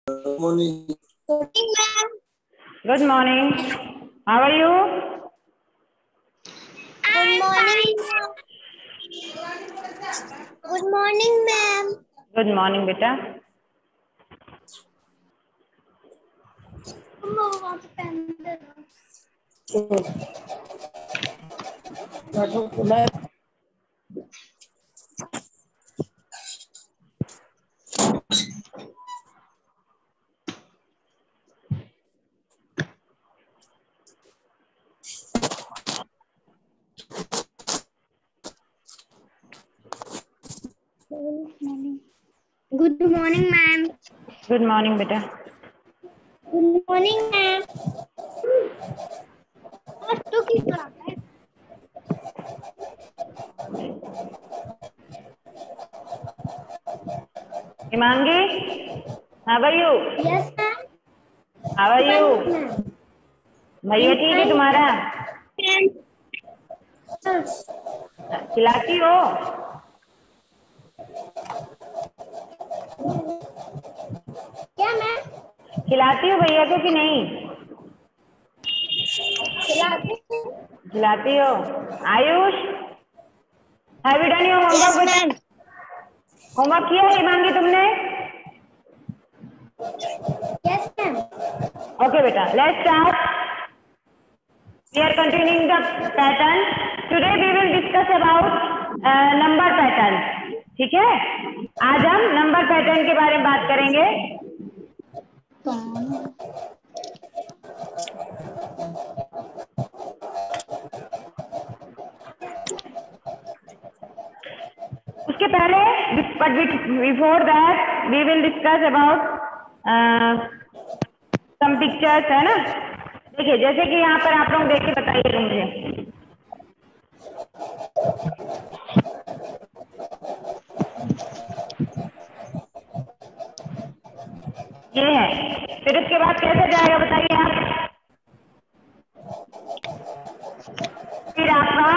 morning. Morning, ma'am. Good morning. How are you? Good morning, ma'am. Good morning, ma'am. Good morning, बेटा. Good morning, ma'am. Good morning, बेटा. Good morning, ma'am. आज तो किस पढ़ाता है? Himangi, how are you? Yes, ma'am. How are you? भैया ठीक है तुम्हारा? खिलाती हो? क्या मैम? खिलाती हो भैया को कि नहीं? खिलाती हो? Ayush, have you done your homework बेटा? होमवर्क किया है हिमांगी तुमने? Yes, ma'am. Okay बेटा, let's start. We are continuing the pattern. Today we will discuss about number pattern. ठीक है? आज हम नंबर पैटर्न के बारे में बात करेंगे. उसके पहले but before that we will discuss about some pictures, है ना? देखिए जैसे कि यहाँ पर आप लोग देख के बताइएगा मुझे. ये है. फिर उसके बाद कैसे जाएगा बताइए आप. फिर आपका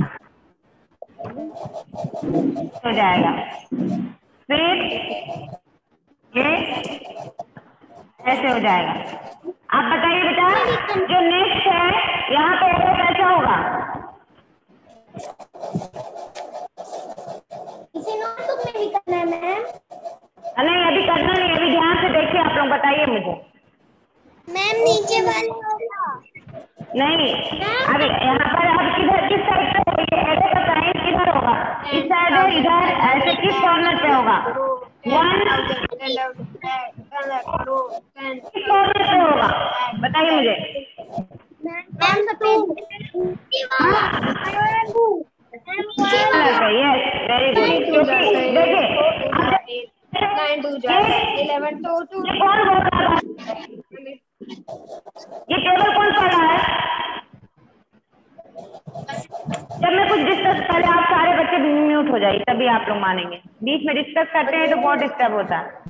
हो जाएगा. फिर ये ऐसे हो जाएगा. आप बताइए बेटा, जो नेक्स्ट है यहाँ पे एरो कैसा होगा? इसे नोटबुक में भी करना है मैम? नहीं अभी करना नहीं, अभी ध्यान से देखिए आप लोग बताइए मुझे. मैम नीचे वाले होगा. नहीं अभी यहाँ पर आप किधर किस साइड पे होगी? एरो का साइन किधर होगा? इस साइड है, इधर, ऐसे किस कॉर्नर पे होगा? किस कॉर्नर पे होगा बताइए मुझे. मैम सफेद. कॉर्नर पे. Yes very good. क्योंकि देखिए 9 2 11 2 2 ये कौन बोल रहा है? ये टेबल कौन पढ़ रहा है? जब मैं कुछ डिस्कस, पहले आप सारे बच्चे म्यूट हो जाइए तभी आप लोग मानेंगे. बीच में डिस्कस करते हैं तो बहुत डिस्टर्ब होता है.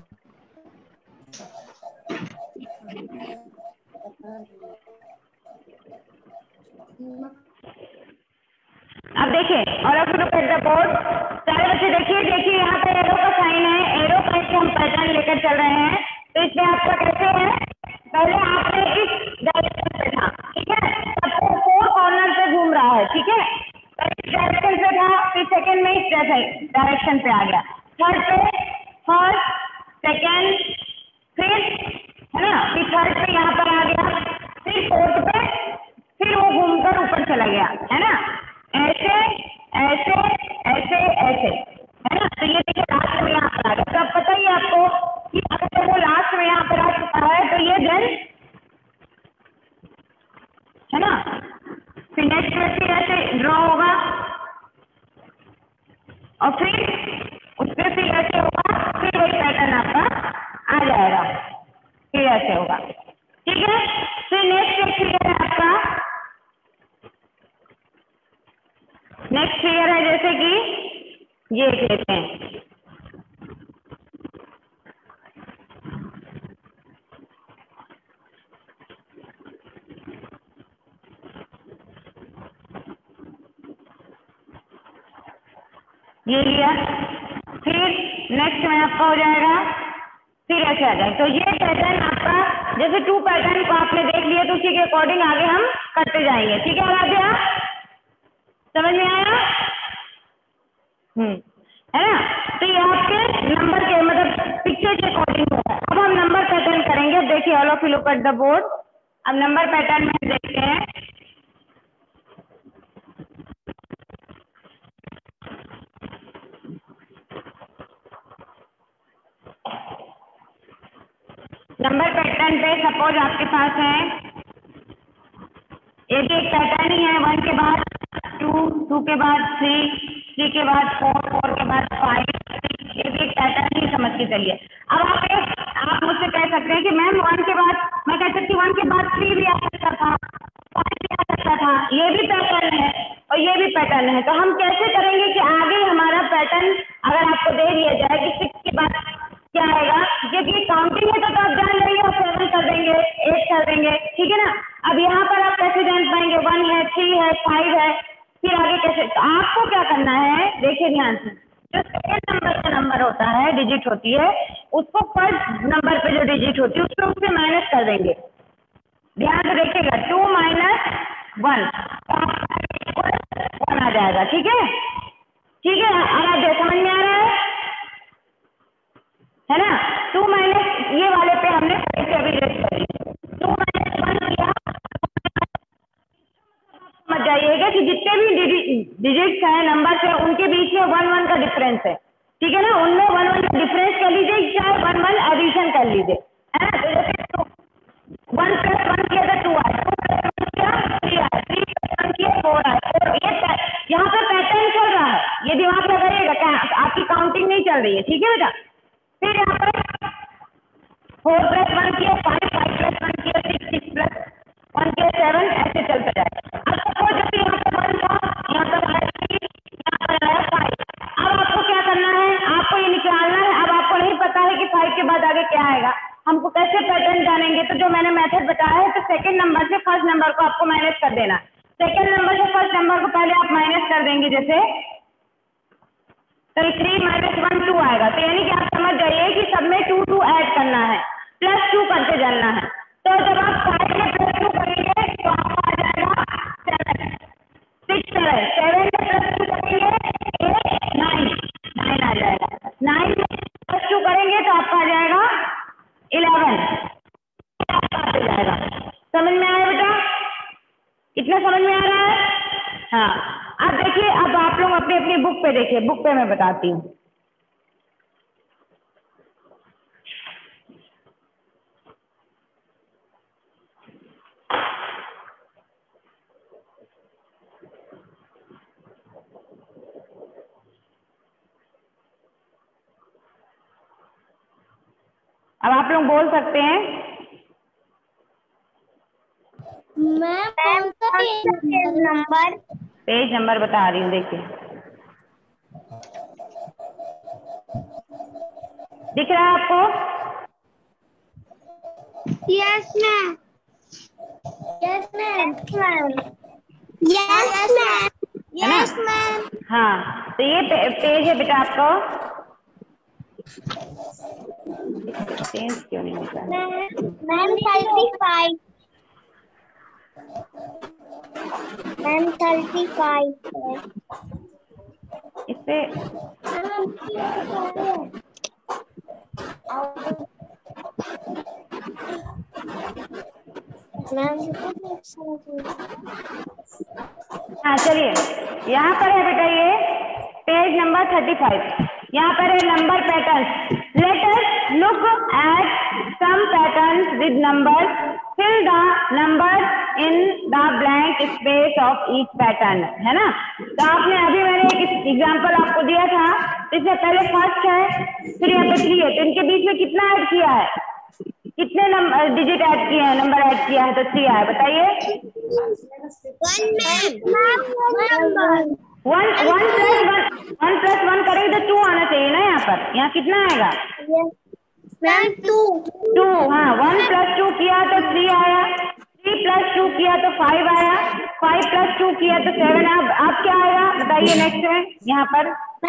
अब देखिए और अब लुक एट द बोर्ड. सारे बच्चे देखिए. देखिए यहाँ पे एरो का साइन है. एरो का इसको हम पैटर्न लेकर चल रहे हैं. तो इसमें आपका कैसे है? पहले आपने इस डायरेक्शन पे था, ठीक है? सबको 4 कॉर्नर पे घूम रहा है, ठीक है? इस डायरेक्शन पे था, फिर सेकंड में इस डायरेक्शन पे आ गया, थर्ड पे फर्स्ट सेकंड, फिर है ना, फिर थर्ड पे यहाँ पर आ गया, फिर फोर्थ पे, फिर वो घूमकर ऊपर चला गया, है ना? ऐसे ऐसे ऐसे ऐसे, है ना? तो ये देखिए लास्ट में यहाँ पर आ गया. तो अब पता ही आपको कि अगर वो लास्ट में यहाँ पर आ चुका है तो ये देन, है ना? फिर नेक्स्ट में फिर ऐसे ड्रॉ होगा और फिर उसमें फिर ऐसे होगा, फिर वही पैटर्न आपका आ जाएगा, फिर ऐसे होगा, ठीक है? फिर नेक्स्ट फिगर है आपका, नेक्स्ट फिगर है जैसे कि ये कहते हैं. ये लिया, फिर नेक्स्ट में आपका हो जाएगा, फिर ऐसे आ जाए. तो ये पैटर्न आपका जैसे 2 पैटर्न को आपने देख लिया तो उसी के अकॉर्डिंग आगे हम करते जाएंगे। ठीक है आराध्या, समझ में आया? है ना? तो ये आपके नंबर के मतलब पिक्चर के अकॉर्डिंग होगा। अब हम नंबर पैटर्न करेंगे। देखिए all of you look at the board. अब नंबर पैटर्न में देखते हैं। नंबर पैटर्न पे सपोज आपके पास है, ये भी एक पैटर्न ही है। 1 के बाद 2, 2 के बाद 3, 3 के बाद 4, 4 के बाद 5, ये भी एक पैटर्न ही समझ के चलिए। अब आप मुझसे कह सकते हैं कि मैम 1 के बाद, मैं कह सकती हूँ 1 के बाद 3 भी आ सकता था, 5 भी आ सकता था, ये भी पैटर्न है और ये भी पैटर्न है। तो हम कैसे करेंगे कि आगे हमारा पैटर्न अगर आपको दे दिया जाए कि 6 के बाद क्या आएगा, क्योंकि काउंटिंग है तो आप जान लेंगे और 7 कर देंगे, 8 कर देंगे, ठीक है ना। अब यहाँ पर आप कैसे जान पाएंगे 1 है, 3 है, 5 है, फिर आगे कैसे? तो आपको क्या करना है, देखिए ध्यान से, जो सेकंड नंबर का नंबर होता है, डिजिट होती है, उसको फर्स्ट नंबर पे जो डिजिट होती है उसको उससे माइनस कर देंगे। ध्यान से देखिएगा, 2 - 1 तो आपका 1 आ जाएगा। ठीक है, ठीक है, आराध्या समझ में आ रहा है ना? 2 माइनस ये वाले पे हमने अभी रेट करी, 2 - 1 किया। समझ जाइएगा कि जितने भी डिजिट्स हैं, नंबर्स हैं, उनके बीच में 1 1 का डिफरेंस है। ठीक है ना, उनमें 1 1 का डिफरेंस कर लीजिए, चाहे 1 1 एडिशन कर लीजिए, है ना। तो जैसे 1 + 1 किया तो 2 आया, 2 + 1 किया 3 आया, 3 + 1 किया 4 आया। और ये यहाँ पे पैटर्न चल रहा है, ये दिमाग लगाइएगा, क्या आपकी काउंटिंग नहीं चल रही है। ठीक है बेटा, फिर यहाँ पर 4 + 1 किया 5, 5 + 1 किया 6, 6 + 1 किया 7, ऐसे चलता जाएगा। अब सपोज जैसे यहाँ पर 1 था, यहाँ पर आया 3, यहाँ पर आया 5। अब आपको क्या करना है, आपको ये निकालना है। अब आपको नहीं पता है कि 5 के बाद आगे क्या आएगा, हमको कैसे पैटर्न जानेंगे? तो जो मैंने मेथड बताया है, तो सेकंड नंबर से फर्स्ट नंबर को आपको माइनस कर देना। सेकंड नंबर से फर्स्ट नंबर को पहले आप माइनस कर देंगे, जैसे तो 3 - 1 2 आएगा। तो यानी कि आप समझ जाइए कि सब में 2 2 ऐड करना है, +2 करते जाना है। तो जब आप 5 में +2 करेंगे तो आपका आ जाएगा 7, 6 7, 7 में +2 करेंगे 8 9 9 आ जाएगा। 9 में +2 करेंगे तो आपका आ जाएगा 11, आपका आते जाएगा। समझ में आया बेटा? इतना समझ में आ रहा है? हाँ। अब देखिए, अब आप लोग अपनी अपनी बुक पे देखिए, बुक पे मैं बताती हूँ। अब आप लोग बोल सकते हैं मैम कौन सा नंबर? पेज नंबर बता रही हूँ, देखिए दिख रहा है आपको? Yes ma'am, yes ma'am, yes ma'am, yes ma'am. हाँ, तो ये पेज है बेटा आपको। पेज क्यों नहीं होता? मैम 35, मैम 35 है इस पे। हाँ चलिए, यहाँ पर है बेटा ये पेज नंबर 35। यहाँ पर है number pattern. Let us look at some patterns with numbers, fill the numbers in the blank space of each pattern, है ना। तो आपने अभी मैंने एक एग्जांपल आपको दिया था, इससे पहले फर्स्ट है, फिर यहाँ पे 3 है, तो इनके बीच में कितना ऐड किया है, कितने नंबर डिजिट ऐड किए हैं, नंबर ऐड किया है, तो 3 आया। बताइए। 1 + 1 करेंगे तो 2 आना चाहिए ना यहाँ पर। यहाँ कितना आएगा? मैम 2। हाँ, 1 + 2 किया तो 3 आया, 3 + 2 किया किया तो 5 आया, 5 + 2 किया तो 7 आया। अब क्या आएगा बताइए नेक्स्ट में यहाँ पर?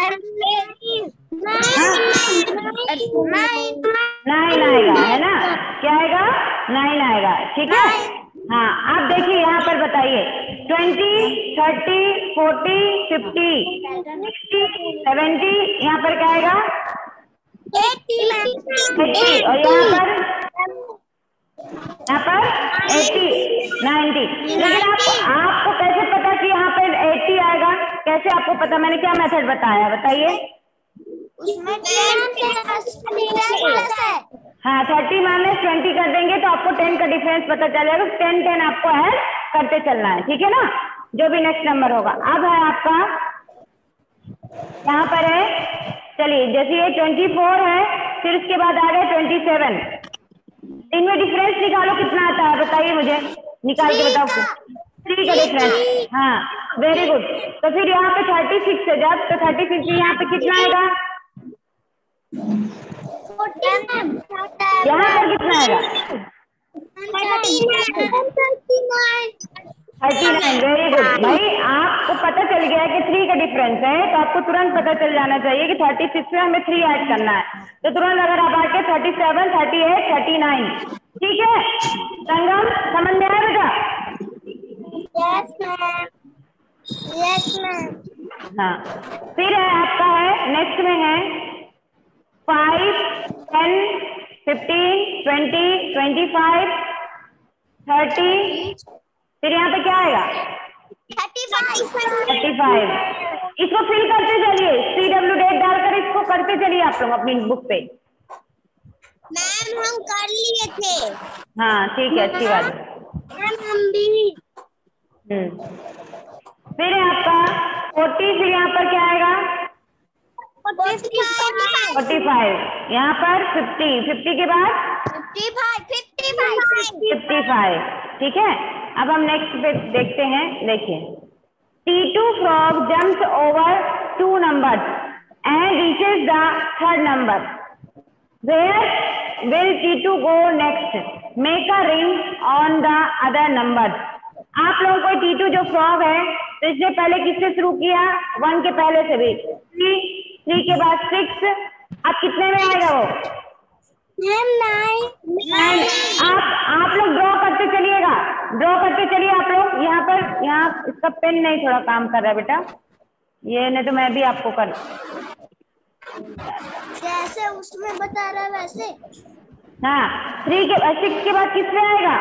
9 आएगा, है ना? क्या आएगा? 9 आएगा, ठीक है। हाँ, अब देखिए यहाँ पर बताइए 20, 30, 40, 50, 60, 70, यहाँ पर क्या आएगा? 80। और यहाँ पर 80, 90। लेकिन आपको कैसे पता कि यहाँ पे 80 आएगा? कैसे आपको पता? मैंने क्या मेथड बताया बताइए? हाँ, 30 - 20 कर देंगे तो आपको 10 का डिफरेंस पता चलेगा। 10 आपको ऐड करते चलना है, ठीक है ना? जो भी नेक्स्ट नंबर होगा। अब है आपका यहाँ पर है, चलिए जैसे ये 24 है, फिर उसके बाद आ गया 27। इनमें डिफरेंस निकालो, कितना आता है बताइए मुझे, निकाल के बताओ। 3 का डिफरेंस। हाँ, वेरी गुड। तो फिर यहाँ पे 36 है जब, तो 36 यहाँ पे कितना आएगा? यहाँ पर कितना आएगा? 39। वेरी गुड भाई, आपको पता चल गया कि 3 का डिफरेंस है, तो आपको तुरंत पता चल जाना चाहिए कि 36 में हमें 3 ऐड करना है। तो तुरंत अगर आप आके 37, 38, 39, ठीक है? संगम समझ में आया बेटा? Yes, ma'am. हाँ, फिर है आपका है नेक्स्ट में है 5, 10, 15, 20, 25, 30। फिर यहाँ पे क्या आएगा? 35। इसको फिल करते चलिए, CW डेट डालकर इसको करते चलिए आप लोग अपनी बुक पे। मैम हम कर लिए थे। हाँ ठीक है, अच्छी बात है। मैम हम भी। फिर है आपका 40, फिर यहाँ पर क्या आएगा? 45। यहाँ पर 50, 50 के बाद 55, ठीक है। अब हम नेक्स्ट पे देखते हैं, देखिए T2 frog jumps over 2 numbers and reaches the 3rd number. Where will T2 go next? Make a ring on the other numbers. आप लोगों को T2 जो फ्रॉग है, तो इसने पहले किससे शुरू किया? 1 के पहले से भी 3 के बाद 6। अब कितने में आएगा वो? 9। आप लोग ड्रॉ करते चलिएगा, ड्रॉ करते चलिए आप लोग। यहाँ पर, यहाँ इसका पेन नहीं थोड़ा काम कर रहा है बेटा, ये नहीं तो मैं भी आपको कर। जैसे उसमें बता रहा है वैसे। हाँ, 6 के बाद किसमें आएगा?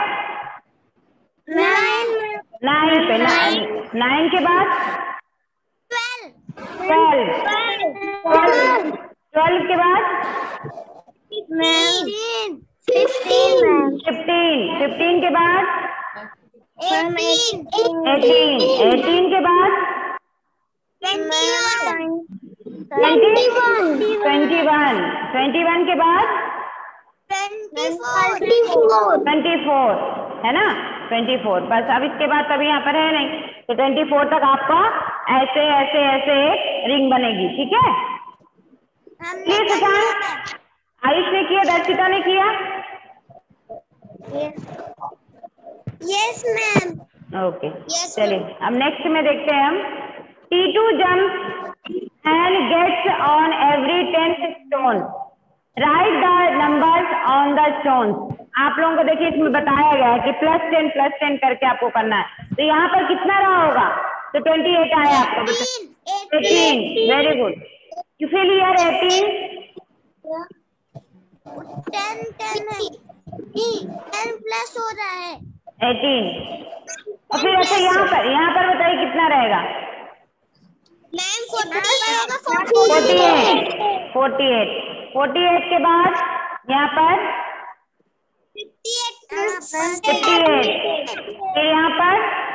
9 पे। 9 के बाद 12 के बाद 15 के बाद 18 के बाद 21 के बाद 24, है ना? 24 बस। अब इसके बाद तभी यहाँ पर है नहीं, तो 24 तक आपका ऐसे ऐसे ऐसे रिंग बनेगी, ठीक है? आयुष ने किया, दर्शिता ने किया? Yes ma'am. ओके, चलिए अब नेक्स्ट में देखते हैं हम। T2 jumps and gets on every 10th stone. Write the numbers on the stones. आप लोगों को देखिए इसमें बताया गया है कि +10 करके आपको करना है। तो यहाँ पर कितना रहा होगा? तो 28 आया आपको। 18, very good. You feel here 18? 10 plus हो रहा है 18। और फिर अच्छा यहाँ पर बताइए कितना रहेगा? मैम 48 के बाद यहाँ पर 58, फिर यहाँ पर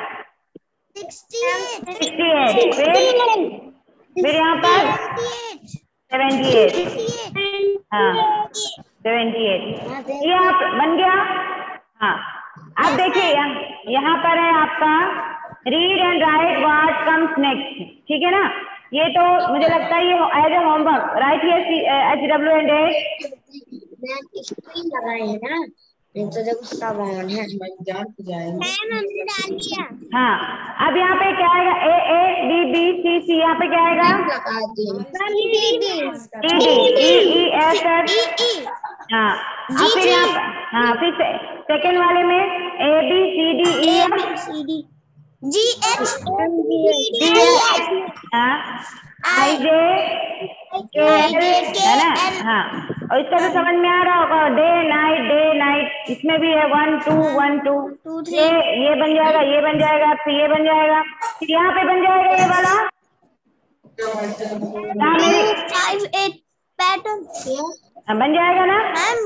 68, फिर यहाँ पर 78। हाँ 78, ये आप बन गया। हाँ, अब देखिए यहाँ पर है आपका read and write what comes next, ठीक है ना? ये तो मुझे लगता है ये एज ए होमवर्क, राइट? ये HW एंड तो देखो सब ऑन है। मैम हमने डाल दिया। हाँ, अब यहाँ पे क्या आएगा? ए ए बी बी सी सी, यहाँ पे क्या आएगा? लगा दी। Ma'am D D D D E E F F. E E हाँ, अब फिर यहाँ पे हाँ फिर सेकेंड वाले में A B C D E A F B C D G H D हाँ आई जे के है ना। हाँ, और इसका तो समझ में आ रहा होगा, डे नाइट, इसमें भी है 1 2 1 2 ये बन जाएगा, ये बन जाएगा, फिर ये बन जाएगा, फिर यहाँ पे बन जाएगा ये वाला 5 8 पैटर्न बन जाएगा ना। मैम।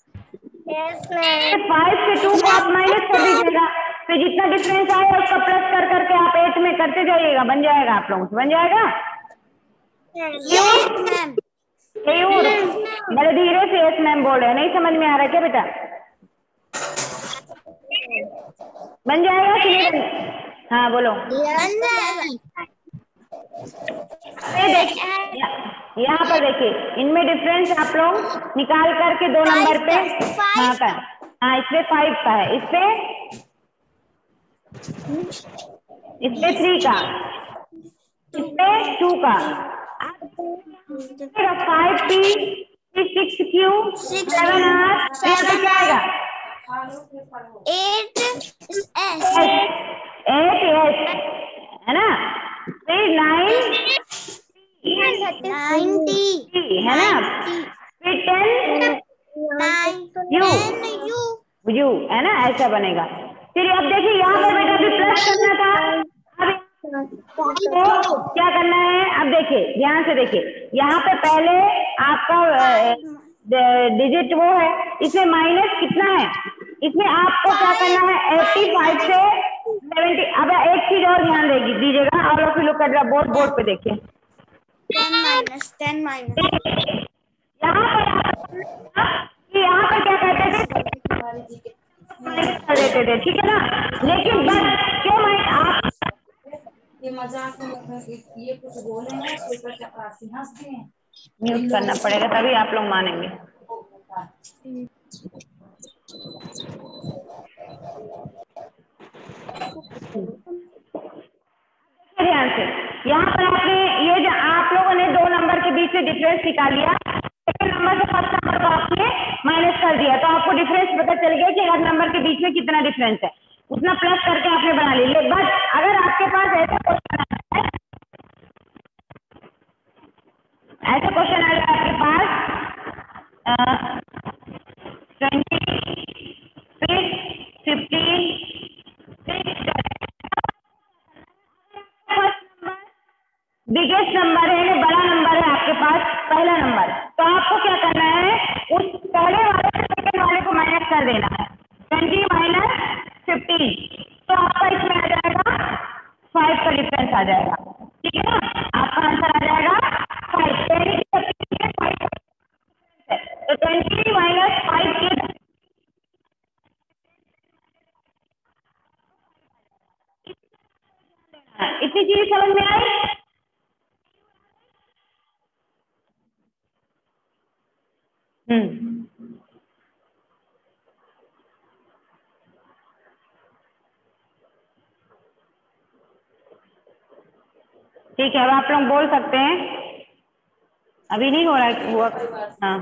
5 से 2 को आप माइनस कर दीजिएगा, फिर जितना डिफरेंस आएगा उसका प्लस कर करके आप 8 में करते जाइएगा, बन जाएगा आप लोगों से, बन जाएगा। Yes ma'am. बड़े धीरे से यस मैम बोल रहे हैं, नहीं समझ में आ रहा क्या बेटा? बन जाएगा कि नहीं? हाँ बोलो। यहाँ पर देखिए, इनमें डिफरेंस आप लोग निकाल करके 2 नंबर पे हाँ का, हाँ इसमें 5 का है, इसपे 3 का, इसपे 2 का, 5P 6Q 7R, क्या आएगा? 8 है ना, फिर 9 है ना, फिर 10 यू है ना, ऐसा बनेगा। फिर अब देखिए यहाँ पर बेटा भी प्लस करना था, अब तो क्या करना है? अब देखिए ध्यान से देखिए, यहाँ पे पहले आपका डिजिट वो है, इसमें माइनस कितना है? इसमें आपको क्या करना है? 85 से 70। अब एक चीज और ध्यान दीजिएगा, और लोग लुक कर बोर्ड पे देखिए, 10 माइनस यहाँ पर क्या कहते थे? कर देते थे, ठीक है ना। लेकिन बस क्यों आप ये मजाक में ये कुछ बोलेंगे तो चपरासी हंसते हैं। म्यूट करना पड़ेगा तभी आप लोग मानेंगे। ध्यान से यहाँ पर आपने ये जो आप लोगों ने 2 नंबर के बीच में डिफरेंस निकाल लिया, सेकंड नंबर से फर्स्ट नंबर को आपने माइनस कर दिया, तो आपको डिफरेंस पता चल गया कि हर नंबर के बीच में कितना डिफरेंस है, उतना प्लस करके आपने बना लिया। बट अगर आपके पास ऐसा क्वेश्चन आ जाए आपके पास 20 फिर 15 बिगेस्ट नंबर है, बड़ा नंबर है आपके पास, पहला नंबर, तो आपको क्या करना है? उस पहले वाले से सेकंड वाले को माइनस कर देना है। 20 माइनस 15, तो आपका इसमें आ जाएगा 5 का डिफरेंस आ जाएगा, ठीक है ना। आपका आंसर आ जाएगा 5। तो 20 माइनस 5 के इतनी चीज समझ में आई? ठीक है, अब आप लोग बोल सकते हैं, अभी नहीं हो रहा हुआ। हाँ,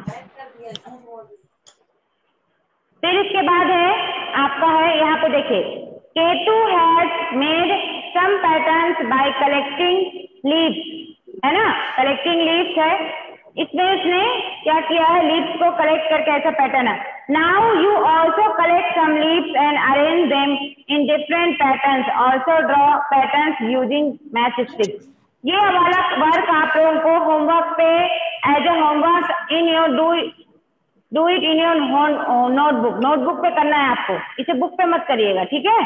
फिर इसके बाद है आपका है यहाँ पे देखिए, Ketu has made some patterns by collecting leaves, है ना, कलेक्टिंग लीव्स है, इसमें उसने क्या किया है? लीव्स को कलेक्ट करके ऐसा पैटर्न है। Now you also collect some leaves and arrange them in different patterns, also draw patterns using match sticks. ये वाला वर्क आप लोगों को होमवर्क पे as a homework in your do it in your notebook पे करना है आपको, इसे बुक पे मत करिएगा, ठीक है?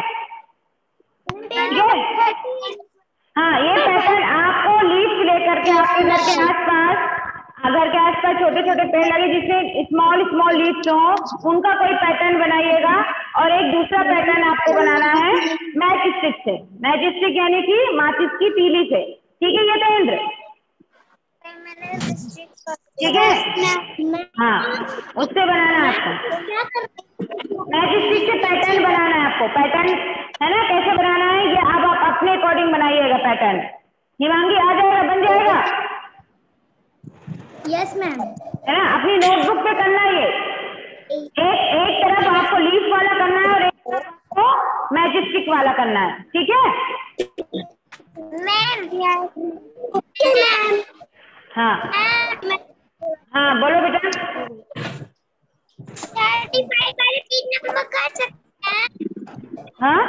हाँ, ये पैटर्न आपको लीव्स लेकर के आपके घर के आसपास, घर के आसपास छोटे छोटे पेड़ लगे जिसमें स्मॉल लीव्स हो, उनका कोई पैटर्न बनाइएगा। और एक दूसरा पैटर्न आपको बनाना है मैच स्टिक से, मैच स्टिक यानी कि माचिस की तीली से, ठीक है? ये तो इंद्र, ठीक है? हाँ, उससे बनाना है आपको मैच आपको पैटर्न, है ना, कैसे बनाना है ये अब आप अपने अकॉर्डिंग बनाइएगा पैटर्न। हिमांगी आ जाएगा, बन जाएगा? Yes ma'am. है ना, अपनी नोटबुक पे करना है ये। एक तरफ आपको लीफ वाला करना है और एक तरफ आपको मैजिक स्टिक वाला करना है, ठीक है? मैम हाँ हाँ बोलो बेटा। 35 वाले 3 नंबर कर सकते हैं? हाँ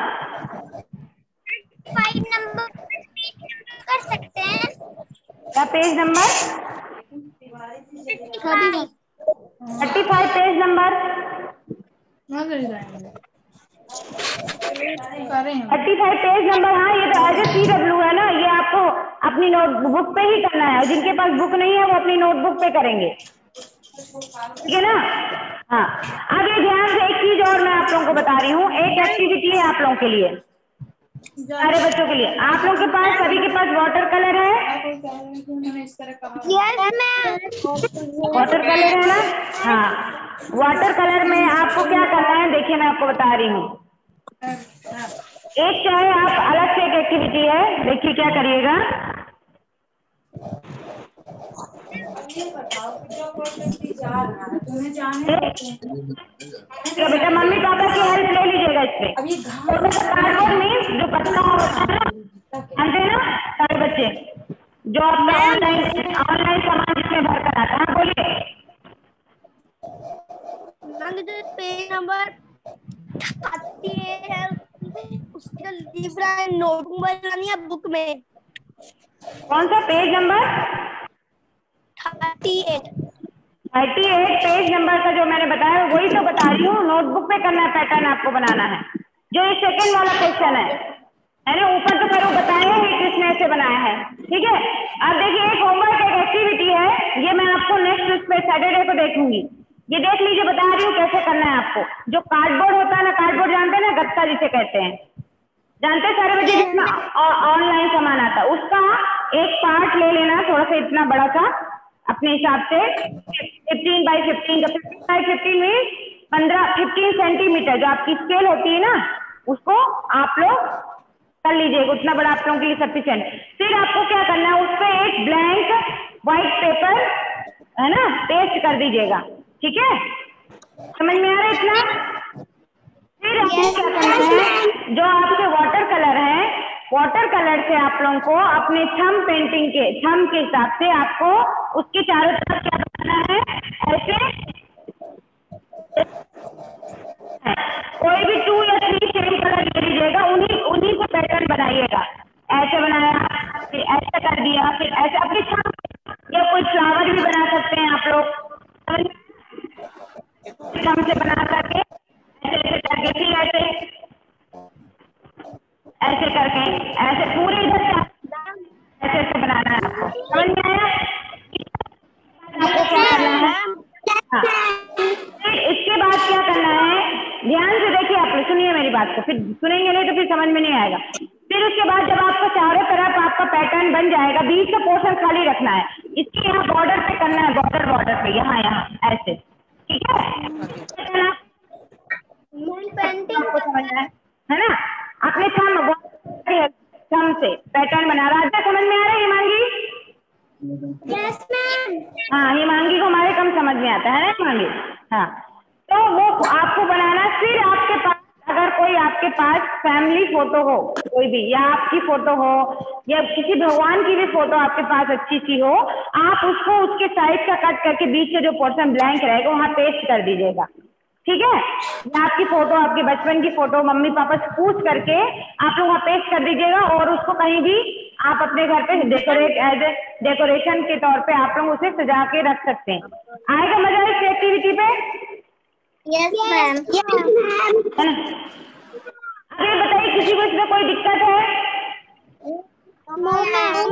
5 नंबर कर सकते हैं? क्या page number? 35 page number 35 page number. हाँ ये तो एज ए CW है ना, ये आपको अपनी नोटबुक पे ही करना है। जिनके पास बुक नहीं है वो अपनी नोटबुक पे करेंगे, ठीक है ना? हाँ अब ये ध्यान से एक चीज और मैं आप लोगों को बता रही हूँ, एक एक्टिविटी है आप लोगों के लिए, सारे बच्चों के लिए। आप लोगों के पास सभी के पास वाटर कलर है? Yes ma'am. वाटर कलर है ना? हाँ वाटर कलर में आपको क्या करना है देखिए मैं आपको बता रही हूँ। एक चाहे आप अलग से एक एक्टिविटी है, देखिए क्या करिएगा। बेटा मम्मी पापा की हेल्प ले लीजिएगा इसमें। कार्डबोर्ड में जो पत्ता होता है ना, जानते हैं ना सारे बच्चे, जो आपका ऑनलाइन सामान जिसमें भर कर आता है। बोलिए पेज नंबर 38 है, उसका लिब्रा नोटबुक बनानी है बुक में। कौन सा पेज नंबर? 38 पेज नंबर का जो मैंने बताया वही तो बता रही हूँ। नोटबुक पे करना है, पैटर्न आपको बनाना है। जो ये सेकंड वाला क्वेश्चन है ना, ऊपर तो करो बताया है किसने ऐसे बनाया है, ठीक है? अब देखिए एक होमवर्क एक एक्टिविटी है, ये मैं आपको नेक्स्ट उस पे सैटरडे को देखूंगी। ये देख लीजिए, बता रही हूँ कैसे करना है आपको। जो कार्डबोर्ड होता है ना, कार्डबोर्ड जानते हैं ना, गत्ता जिसे कहते हैं, जानते हैं सारे बच्चे? जितना ऑनलाइन सामान आता है उसका एक पार्ट ले लेना, थोड़ा सा इतना बड़ा सा अपने हिसाब से 15 बाई 15 का 15 बाई 15 में 15 सेंटीमीटर जो आपकी स्केल होती है ना, उसको आप लोग कर लीजिएगा, उतना बड़ा आप लोगों के लिए सफिशिएंट। फिर आपको क्या करना है, उस पर एक ब्लैंक व्हाइट पेपर है ना पेस्ट कर दीजिएगा, ठीक है? समझ में आ रहा है इतना? फिर आपको क्या करना है, जो आपके वाटर कलर है, वाटर कलर से आप लोगों को अपने थंब पेंटिंग के थंब के हिसाब से आपको उसके चारों तरफ क्या करना है, ऐसे कोई भी 2 या 3 सेम कलर ले लीजिएगा, उन्हीं से पैटर्न बनाइएगा। ऐसे बनाया, फिर ऐसे कर दिया, फिर ऐसे अपनी थंब या कोई फ्लावर भी बना सकते हैं आप लोग, थंब से बना करके ऐसे करके, फिर ऐसे करके ऐसे पूरे इधर से ऐसे बनाना है आपको। समझ में आया? आपको क्या करना है? हाँ फिर इसके बाद क्या करना है, ध्यान से देखिए आप लोग, सुनिए मेरी बात को, फिर सुनेंगे नहीं तो फिर समझ में नहीं आएगा। फिर उसके बाद जब आपको चारों तरफ आपका पैटर्न बन जाएगा, बीच का पोर्शन खाली रखना है। इसके यहाँ बॉर्डर पे करना है, बॉर्डर पे यहाँ ऐसे, ठीक है? पेंटिंग को समझना है ना? अपने थंब से पैटर्न बना रहा है। समझ में आ रहा है हिमांगी? Yes ma'am. हाँ हिमांगी को हमारे कम समझ में आता है ना हिमांगी? हाँ तो वो आपको बनाना। फिर आपके पास अगर कोई आपके पास फैमिली फोटो हो, कोई भी, या आपकी फोटो हो, या किसी भगवान की भी फोटो आपके पास अच्छी सी हो, आप उसको उसके साइड का कट करके बीच से जो पोर्शन ब्लैंक रहेगा वहां पेस्ट कर दीजिएगा, ठीक है? या आपकी फोटो, आपके बचपन की फोटो मम्मी पापा से पूछ करके आप लोग वहाँ पेस्ट कर दीजिएगा, और उसको कहीं भी आप अपने घर पे एज ए डेकोरेशन के तौर पे आप लोग उसे सजा के रख सकते हैं। आएगा मजा इस एक्टिविटी पे? Yes ma'am. अरे बताइए किसी को इसमें कोई दिक्कत है? No ma'am.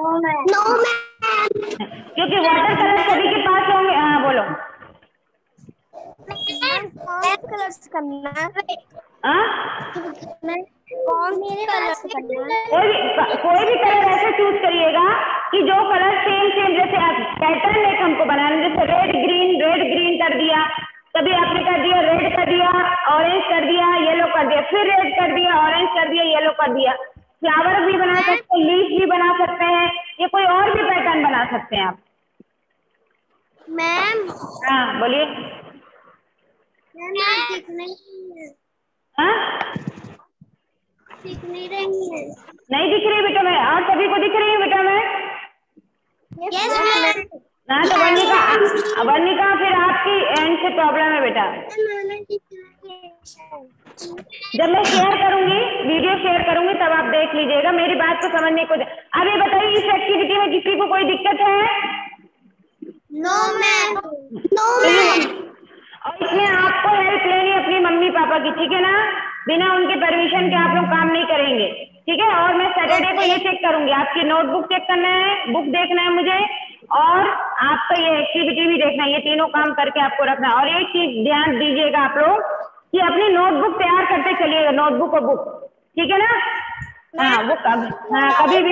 क्योंकि वाटर कलर सभी के पास होंगे। हाँ बोलो। कौन कलर करना है? कौन कलर करना है? कोई भी कलर ऐसे चूज करिएगा कि जो कलर सेम जैसे पैटर्न एक हमको बनाना, जैसे रेड ग्रीन कर दिया, कभी आपने कर दिया रेड कर दिया, ऑरेंज कर दिया, येलो कर दिया, फिर रेड कर दिया, ऑरेंज कर दिया, येलो कर दिया। फ्लावर भी बना सकते हैं, लीफ भी बना सकते हैं, ये कोई और भी पैटर्न बना सकते हैं आप। मैम। हाँ बोलिए। दिख नहीं है। हाँ दिख नहीं रही है। नहीं दिख रही बेटा मैं, और सभी को दिख रही है बेटा मैं। Yes ma'am. हाँ तो वर्णिका फिर आपकी एंड से प्रॉब्लम है बेटा। जब मैं शेयर करूंगी, वीडियो शेयर करूंगी, तब आप देख लीजिएगा, मेरी बात को समझने को। अब ये बताइए इस एक्टिविटी में किसी को कोई दिक्कत है? No ma'am. No ma'am. और इसमें आपको हेल्प लेनी अपनी मम्मी पापा की, ठीक है ना? बिना उनके परमिशन के आप लोग काम नहीं करेंगे, ठीक है? और मैं सैटरडे को ये चेक करूंगी, आपकी नोटबुक चेक करना है, बुक देखना है मुझे, और आपका ये एक्टिविटी भी देखना है। ये तीनों काम करके आपको रखना है। और एक चीज ध्यान दीजिएगा आप लोग कि अपनी नोटबुक तैयार करते चलिएगा, नोटबुक और बुक, ठीक है ना? हाँ वो कभी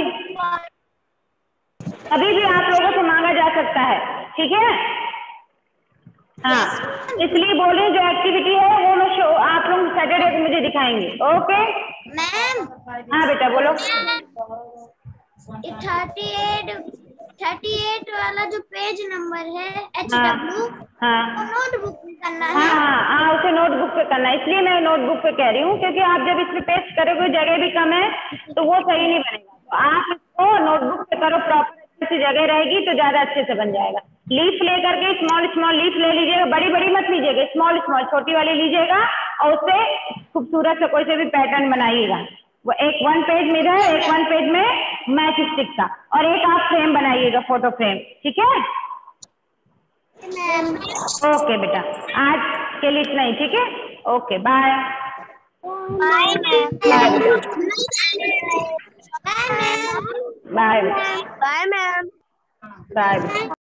भी आप लोगों से मांगा जा सकता है, ठीक है? हाँ इसलिए बोले जो एक्टिविटी है वो मैं आप लोग सैटरडे को मुझे दिखाएंगे, ओके मैम। हाँ बेटा बोलो। 38 वाला जो पेज नंबर है HW, हाँ नोटबुक में करना है। हाँ उसे नोटबुक पे करना है, इसलिए मैं नोटबुक पे कह रही हूँ, क्योंकि आप जब इसमें पेस्ट करोगे जगह भी कम है तो वो सही नहीं बनेगा। तो आप इसको नोटबुक पे करो, प्रॉपर अच्छी जगह रहेगी तो ज्यादा अच्छे से बन जाएगा। लीफ लेकर के स्मॉल लीफ ले लीजिएगा, बड़ी बड़ी मत लीजिएगा, स्मॉल छोटी वाली लीजिएगा, और उससे खूबसूरत से कोई से भी पैटर्न बनाइएगा। वो एक 1 पेज में है, एक 1 पेज में मैच स्टिक का, और एक आप फ्रेम बनाइएगा, फोटो फ्रेम, ठीक है? ओके बेटा, आज के लिए इतना ही, ठीक है? Okay bye. Bye ma'am. Bye bye ma'am. Bye.